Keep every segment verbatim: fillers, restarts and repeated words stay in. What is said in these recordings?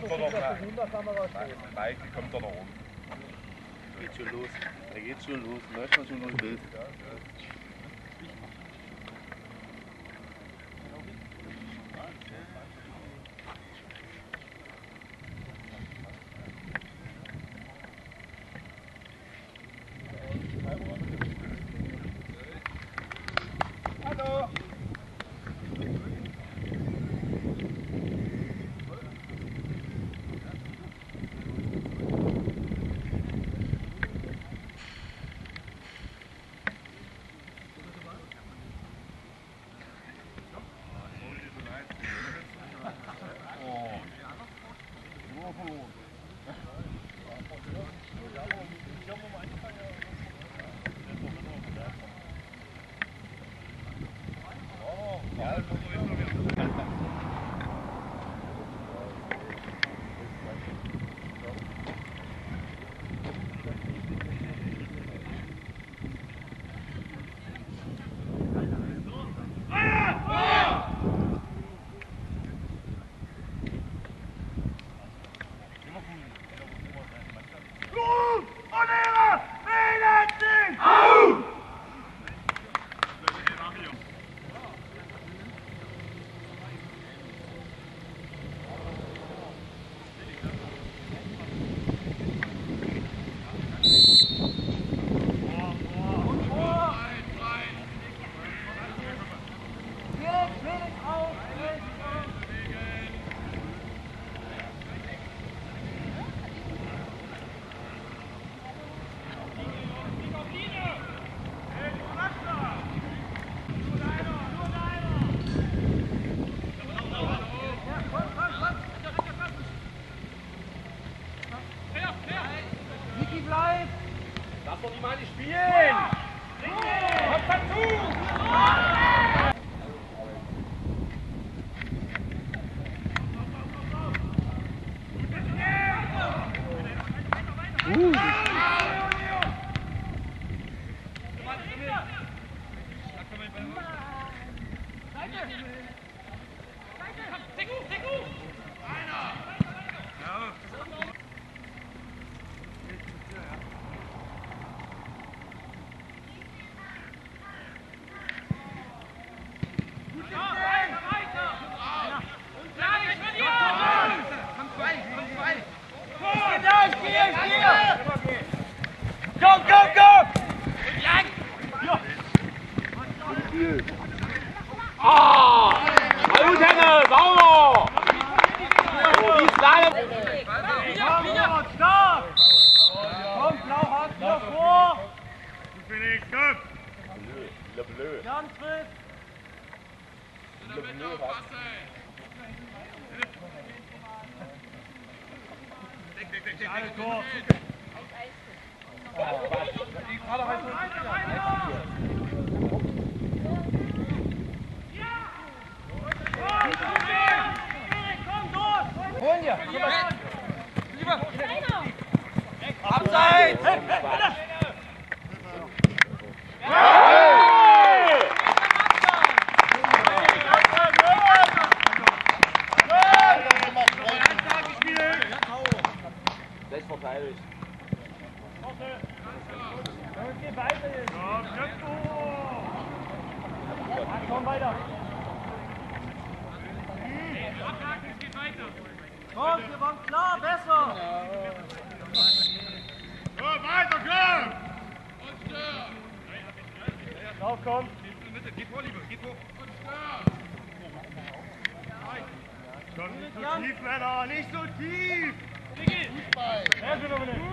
kommt doch noch Nein, die kommt doch noch rum. Geht schon los. Da geht schon los. Läuft man schon noch wild. Hallo! Lass doch die mal nicht spielen! Kommt dazu! Go, go, go! Ah! Gut, Henne! Sauber! Wie ist lange? Stark! Komm, Blau, Hand wieder vor! Felix, komm! Bleu, bleu. Jan trifft! Dick, dick, dick, dick, Alle Tor! Ich fahre halt so. Holen dir! Lieber! Abseits! Gleich verteidigt. Geh weiter jetzt! Komm weiter! Komm, wir waren klar, besser! So, weiter, komm! Lauf, komm! Geh vor, Liebe, geh vor! Komm, nicht so tief, Männer, nicht so tief! Fußball! Ja, gut, aber nicht!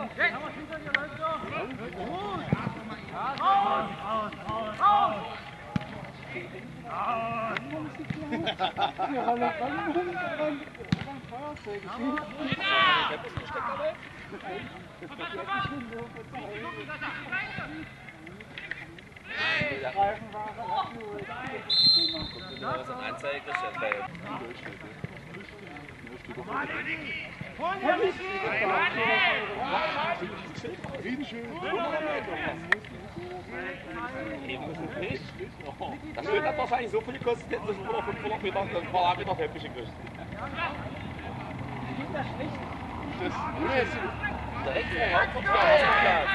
Anzeige ist ja geil. Das wird dann wahrscheinlich so viel gekostet, hätten sie schon fünfhundert Meter, ein paar Meter Teppich gekriegt. Das ist direkt vor der Hauptverkehr.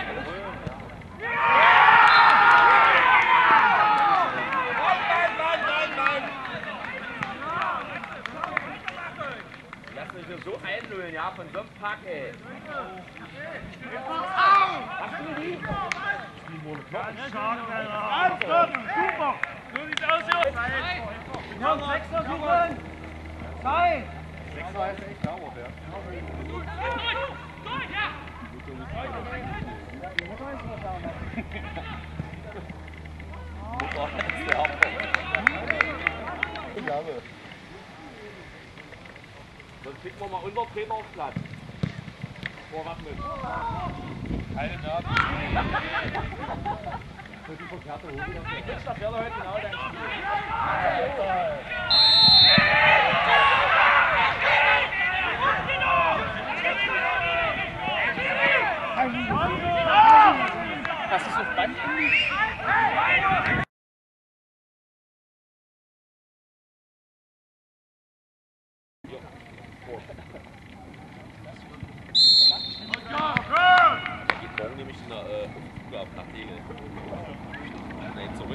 Lass mich nur so einlullen, ja, von so einem Pack, ey. Ganz stark, Ganz stark, super. So sieht's aus, Jungs. Wir haben sechs noch suchen. Zwei. sechs war jetzt echt Dauer, ja. Sonst schicken wir mal unser Trainer aufs Platz. Vorwappnen. Keine Nerven. Jetzt da fährt er heute genau dein Spiel. Hast du es auf Band? Morgen nehme ich den äh, Flug ab nach Tegel. Nein, zurück.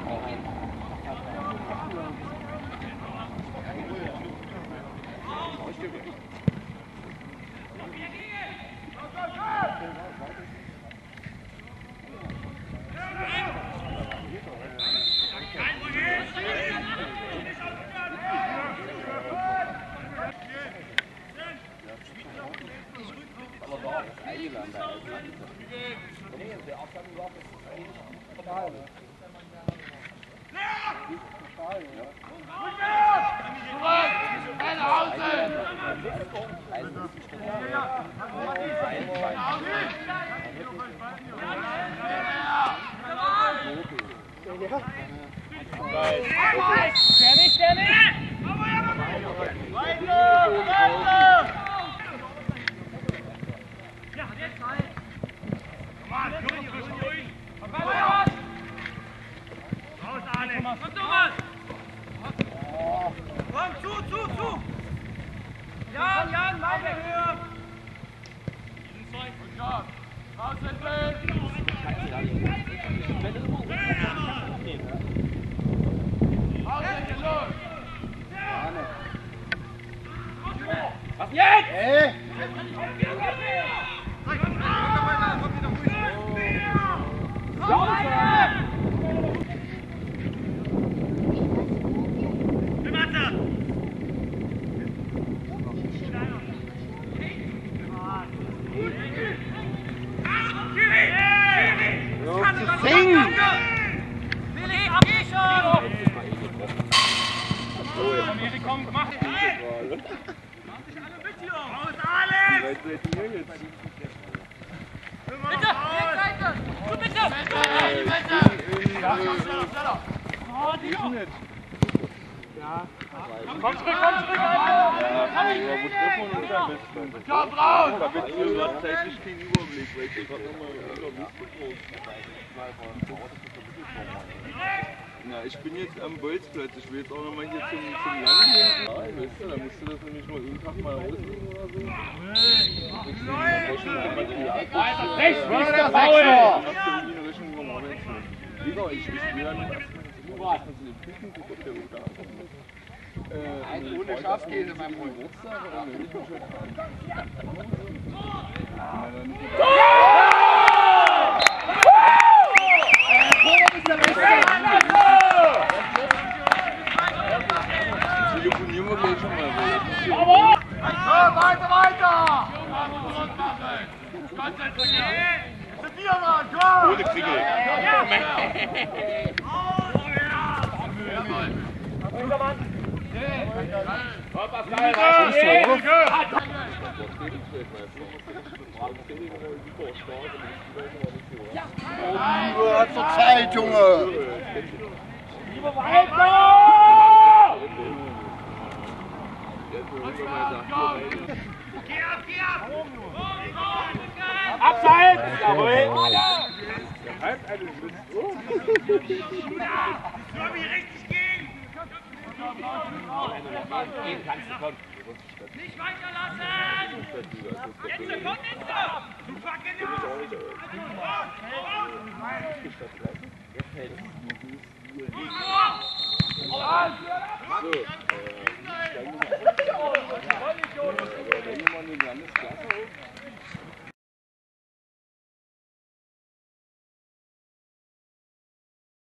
Ständig, ständig! Ja, jetzt halt! Raus, Alex. Komm, Thomas! Komm, zu, zu, zu! Jan, Jan, meine Höhe! Raus, Wind! Was jetzt? Ey! Sing! Willi, ab ich schon! Komm, mach dich ein! Mach dich alle mit hier! Raus, Alex. Bitte! Seite! Du bitte! Oh, die Komm zurück, komm zurück! Komm raus! Da wird hier tatsächlich kein Überblick, weil ich gerade nochmal Überblick Na, ich bin jetzt am Bolzplatz. Ich will jetzt auch nochmal hier zum, zum Lang gehen. Ja, weißt du, da musst du das nämlich mal einen Tag mal auslegen oder so. Weiter, rechts, Sechster, Sechster! Lieber, ich will dann was von den Küchen, guck auf der Route an. Äh, ohne Schafskäse beim Geburtstag oder nicht? Telefonieren wir gleich schon mal. Weiter, weiter! Lieber hat zur Zeit, Junge! Lieber weiter! Geh ab, geh ab! Abseits! Jawohl! Soll mich richtig gehen! Gehen kannst du, komm. Nicht weiterlassen! Jetzt, komm jetzt! Du Fackel! Wenn man eine Landesklasse